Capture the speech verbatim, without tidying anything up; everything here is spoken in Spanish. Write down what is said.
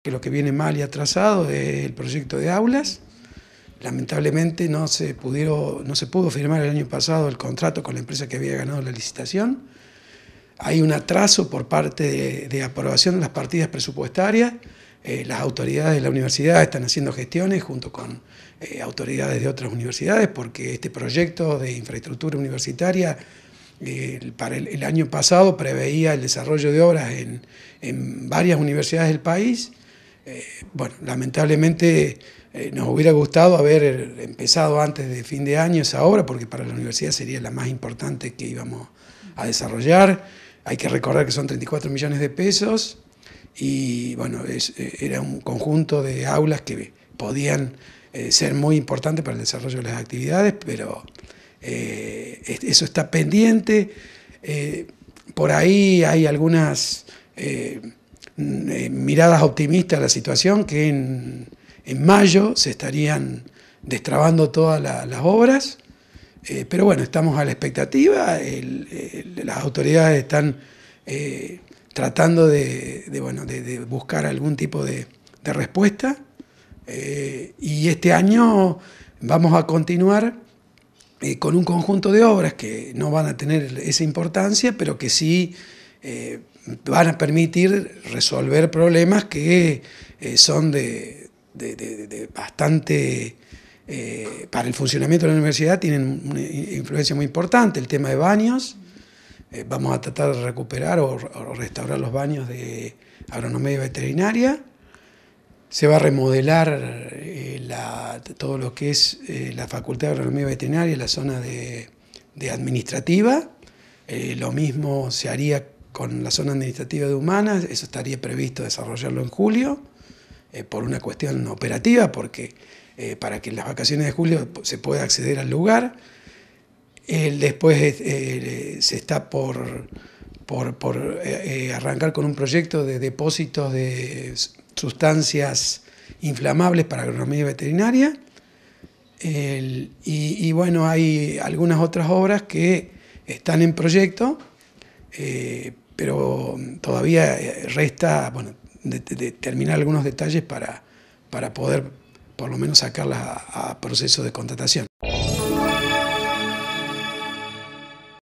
que lo que viene mal y atrasado es el proyecto de aulas. Lamentablemente no se, pudieron, no se pudo firmar el año pasado el contrato con la empresa que había ganado la licitación. Hay un atraso por parte de, de aprobación de las partidas presupuestarias. Eh, las autoridades de la universidad están haciendo gestiones junto con eh, autoridades de otras universidades porque este proyecto de infraestructura universitaria eh, para el, el año pasado preveía el desarrollo de obras en, en varias universidades del país. Eh, bueno, lamentablemente eh, nos hubiera gustado haber empezado antes de fin de año esa obra porque para la universidad sería la más importante que íbamos a desarrollar. Hay que recordar que son treinta y cuatro millones de pesos y bueno, es, era un conjunto de aulas que podían eh, ser muy importantes para el desarrollo de las actividades, pero eh, eso está pendiente. Eh, por ahí hay algunas eh, miradas optimistas a la situación, que en, en mayo se estarían destrabando todas la, las obras. Eh, pero bueno, estamos a la expectativa, el, el, las autoridades están eh, tratando de, de, bueno, de, de buscar algún tipo de, de respuesta eh, y este año vamos a continuar eh, con un conjunto de obras que no van a tener esa importancia, pero que sí eh, van a permitir resolver problemas que eh, son de, de, de, de bastante... Eh, para el funcionamiento de la universidad tienen una influencia muy importante, el tema de baños. Eh, vamos a tratar de recuperar o, o restaurar los baños de agronomía y veterinaria. Se va a remodelar eh, la, todo lo que es eh, la Facultad de Agronomía y Veterinaria, la zona de, de administrativa. Eh, lo mismo se haría con la zona administrativa de humanas, eso estaría previsto desarrollarlo en julio, eh, por una cuestión operativa, porque Eh, para que en las vacaciones de julio se pueda acceder al lugar. Eh, después eh, se está por, por, por eh, arrancar con un proyecto de depósitos de sustancias inflamables para agronomía veterinaria. El, y, y bueno, hay algunas otras obras que están en proyecto, eh, pero todavía resta bueno, de, de, de terminar algunos detalles para, para poder por lo menos sacarla a, a proceso de contratación.